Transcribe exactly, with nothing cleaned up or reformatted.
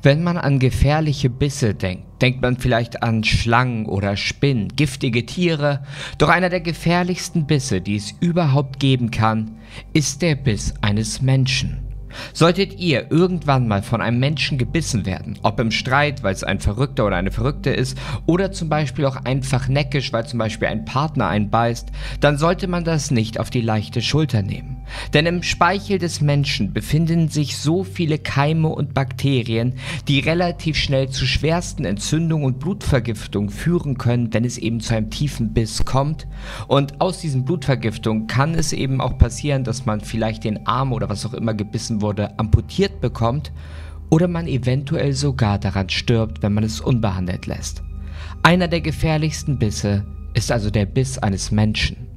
Wenn man an gefährliche Bisse denkt, denkt man vielleicht an Schlangen oder Spinnen, giftige Tiere. Doch einer der gefährlichsten Bisse, die es überhaupt geben kann, ist der Biss eines Menschen. Solltet ihr irgendwann mal von einem Menschen gebissen werden, ob im Streit, weil es ein Verrückter oder eine Verrückte ist, oder zum Beispiel auch einfach neckisch, weil zum Beispiel ein Partner einen beißt, dann sollte man das nicht auf die leichte Schulter nehmen. Denn im Speichel des Menschen befinden sich so viele Keime und Bakterien, die relativ schnell zu schwersten Entzündungen und Blutvergiftungen führen können, wenn es eben zu einem tiefen Biss kommt. Und aus diesen Blutvergiftungen kann es eben auch passieren, dass man vielleicht den Arm oder was auch immer gebissen wurde, amputiert bekommt oder man eventuell sogar daran stirbt, wenn man es unbehandelt lässt. Einer der gefährlichsten Bisse ist also der Biss eines Menschen.